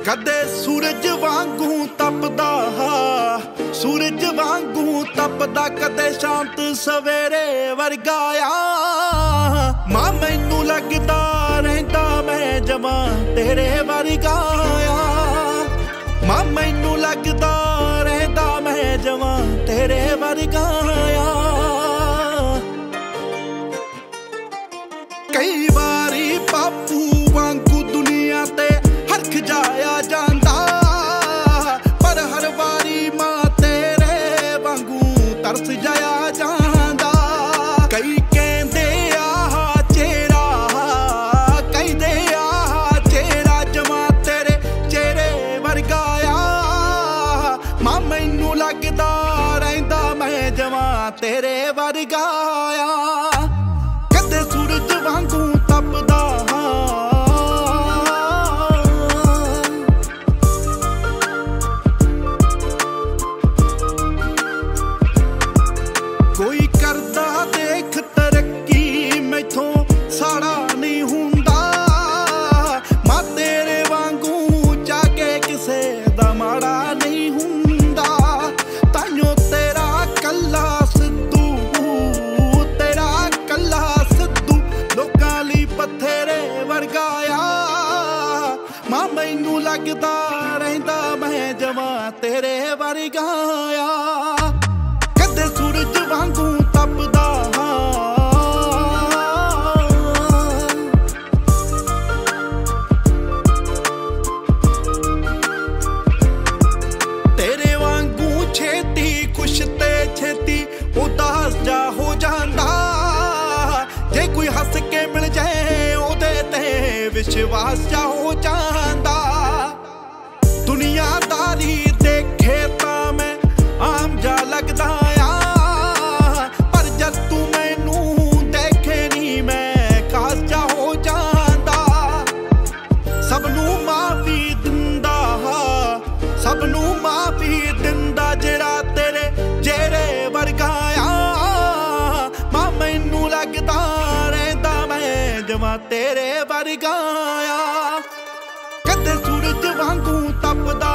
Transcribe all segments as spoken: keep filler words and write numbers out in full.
ਕਦੇ ਸੂਰਜ ਵਾਂਗੂ ਤਪਦਾ, ਸੂਰਜ ਵਾਂਗੂ ਤਪਦਾ, ਕਦੇ ਸ਼ਾਂਤ ਸਵੇਰੇ ਵਰਗਾ ਆ। ਮਾਂ ਮੈਨੂੰ ਲੱਗਦਾ ਰਹਿੰਦਾ ਮੈਂ ਜਮਾਂ ਤੇਰੇ ਵਰਗਾ ਆ। ਮਾਂ ਮੈਨੂੰ ਲੱਗਦਾ ਰਹਿੰਦਾ ਮੈਂ ਜਮਾਂ ਤੇਰੇ ਵਰਗਾ ਆ। ਕਈ ਵਾਰੀ ਬਾਪੂ ਵਾਂਗੂ ਦੁਨੀਆ ਤੇ ਹਰਖ ਜਾਇਆ ਜਾਂਦਾ, ਪਰ ਹਰ ਵਾਰੀ ਮਾਂ ਤੇਰੇ ਵਾਂਗੂ ਤਰਸ ਜਾਇਆ ਜਾਂਦਾ। ਕਈ ਕਹਿੰਦੇ ਆਹ ਚਿਹਰਾ, ਕਹਿੰਦੇ ਆਹ ਚਿਹਰਾ ਜਮਾਂ ਤੇਰੇ ਚਿਹਰੇ ਵਰਗਾ ਆ। ਮਾਂ ਮੈਨੂੰ ਲੱਗਦਾ ਰਹਿੰਦਾ ਮੈਂ ਜਮਾਂ ਤੇਰੇ ਵਰਗਾ ਆ। ਕਦੇ ਸੂਰਜ ਵਾਂਗੂ ਤਪਦਾ, ਕੋਈ ਕਰਦਾ ਦੇਖ ਤਰੱਕੀ ਮੈਥੋਂ ਸਾੜਾ ਨਹੀਂ ਹੁੰਦਾ। ਮਾਂ ਤੇਰੇ ਵਾਂਗੂ ਜਾ ਕੇ ਕਿਸੇ ਦਾ ਮਾੜਾ ਨਹੀਂ ਹੁੰਦਾ। ਤਾਈਓ ਤੇਰਾ ਕੱਲਾ ਸਿੱਧੂ, ਤੇਰਾ ਕੱਲਾ ਸਿੱਧੂ ਲੋਕਾਂ ਲਈ ਬਥੇਰੇ ਵਰਗਾ ਆ। ਮਾਂ ਮੈਨੂੰ ਲੱਗਦਾ ਰਹਿੰਦਾ ਮੈਂ ਜਮਾਂ ਤੇਰੇ ਵਰਗਾ ਆ। ਕਦੇ ਸੂਰਜ ਵਾਂਗੂ ਤਪਦਾ, ਤੇਰੇ ਵਾਂਗੂ ਛੇਤੀ ਖੁਸ਼ ਤੇ ਛੇਤੀ ਉਦਾਸ ਜਾ ਹੋ ਜਾਂਦਾ। ਜੇ ਕੋਈ ਹੱਸ ਕੇ ਮਿਲ ਜਾਏ ਉਹਦੇ ਤੇ ਵਿਸ਼ਵਾਸ ਜਾ ਹੋ ਜਾਂਦਾ। ਦੁਨੀਆਦਾਰੀ ਦੇਖੇ ਤਾਂ ਮੈਂ ਆਮ ਜਾ ਲੱਗਦਾ ਆ, ਪਰ ਜਦ ਤੂੰ ਮੈਨੂੰ ਦੇਖੇ ਨੀ ਮੈਂ ਖਾਸ ਜਾ ਹੋ ਜਾਂਦਾ। ਸਭ ਨੂੰ ਮਾਫੀ ਦਿੰਦਾ, ਸਭ ਨੂੰ ਮਾਫੀ ਦਿੰਦਾ ਜਿਹੜਾ ਤੇਰੇ ਜਿਹੜੇ ਵਰਗਾ ਆ। ਮਾਂ ਮੈਨੂੰ ਲੱਗਦਾ ਰਹਿੰਦਾ ਮੈਂ ਜਮਾਂ ਤੇਰੇ ਵਰਗਾ ਆ। ਕਦੇ ਸੂਰਜ ਵਾਂਗੂ ਤਪਦਾ,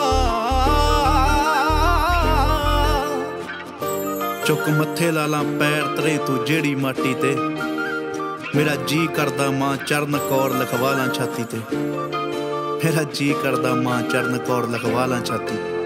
ਚੁੱਕ ਮੱਥੇ ਲਾ ਲਾਂ ਪੈਰ ਤਰੇ ਤੂੰ ਜਿਹੜੀ ਮਾਟੀ ਤੇ। ਮੇਰਾ ਜੀ ਕਰਦਾ ਮਾਂ ਚਰਨ ਕੌਰ ਲਿਖਵਾ ਲਾਂ ਛਾਤੀ ਤੇ। ਮੇਰਾ ਜੀ ਕਰਦਾ ਮਾਂ ਚਰਨ ਕੌਰ ਲਿਖਵਾ ਲਾਂ ਛਾਤੀ।